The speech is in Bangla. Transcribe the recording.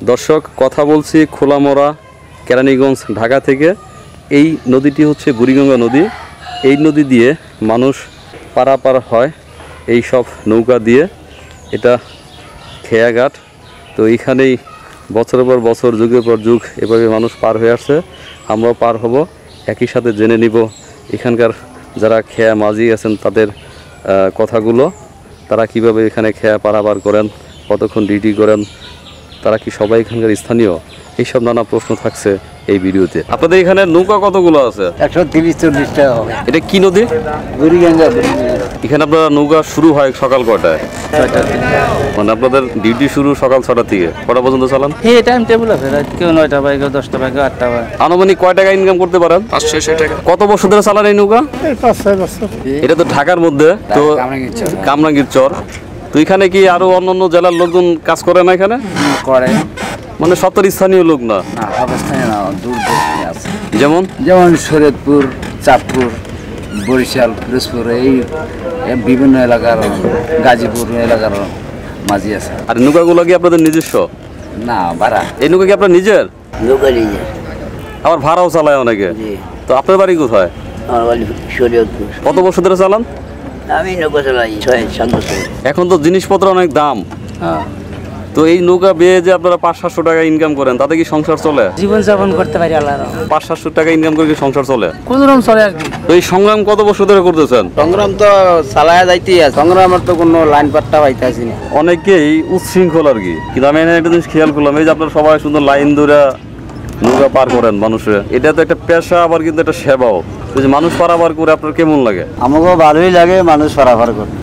দর্শক কথা বলছি খোলামোড়া কেরানীগঞ্জ ঢাকা থেকে। এই নদীটি হচ্ছে বুড়িগঙ্গা নদী। এই নদী দিয়ে মানুষ পারাপার হয় এই সব নৌকা দিয়ে। এটা খেয়াঘাট। তো এইখানেই বছরের পর বছর যুগের পর যুগ এভাবে মানুষ পার হয়ে আসছে। আমরাও পার হব, একই সাথে জেনে নিব এখানকার যারা খেয়া মাঝি আছেন তাদের কথাগুলো। তারা কিভাবে এখানে খেয়া পারাপার করেন, কতক্ষণ ডিউটি করেন, তারা কি সবাই এখানকার স্থানীয়, এইসব নানা প্রশ্ন থাকছে এই ভিডিওতে। আপনাদের এখানে নৌকা কতগুলো আছে? 130-40টা হবে। এটা কি নদী? বুড়িগঙ্গা। এখানে আপনার নৌকা শুরু হয় সকাল কয়টায়? 6টা থেকে। মানে আপনাদের ডিউটি শুরু সকাল 6টা থেকে কটা পর্যন্ত চালান? এই টাইম টেবিল আছে, রাত কেউ 9টা বাজে, কেউ 10টা বাজে, 8টা বাজে। আনুমানিক কয় টাকা ইনকাম করতে পারেন? 500-600 টাকা। কত বছর ধরে চালান এই নৌকা? 5-6 বছর। এটা তো ঢাকার মধ্যে, তো কামরাঙ্গীর চর। তো এখানে কি আরো অন্যান্য জেলার লোকজন কাজ করে না এখানে? করে, মানে সত্তর স্থানীয় লোক না? স্থানীয় না, দূর দূর আছে। যেমন শরীয়তপুর, চাঁদপুর, বরিশাল, পিরোজপুর, এই বিভিন্ন এলাকার, গাজীপুর এলাকার মাঝি আছে। আর নৌকাগুলো কি আপনাদের নিজস্ব? না, ভাড়া। এই নৌকা কি আপনার নিজের? নৌকা নিজের। আবার ভাড়াও চালায় অনেকে। তো আপনার বাড়ি কোথায়? আমার বাড়ি শরীয়তপুর। কত বছর ধরে চালান? আমি নৌকা চালাই 6-7 বছর। এখন তো জিনিসপত্র অনেক দাম। তো এই নৌকা বেয়ে যে আপনারা 500-700 টাকা ইনকাম করেন, তাতে কি সংসার চলে? জীবন যাপন করতে পারি আল্লাহর। 500-700 টাকা ইনকাম করে কি সংসার চলে? কোনরকম চলে আর কি। তো এই সংগ্রাম কত বছর ধরে করতেছেন? সংগ্রাম তো চালায়া যাইতেই আছে। সংগ্রামের তো কোনো লাইন পাট্টা পাইতেছি না। অনেকেই উচ্ছৃঙ্খল আর কি। কিন্তু আমি একটা জিনিস খেয়াল করলাম, এই যে আপনারা সবাই সুন্দর লাইন ধরে নৌকা পার করেন মানুষের, এটা তো একটা পেশা, আবার কিন্তু একটা সেবাও। তো যে মানুষ পারাপার করে আপনার কেমন লাগে? আমাকেও ভালোই লাগে মানুষ পারাপার করে।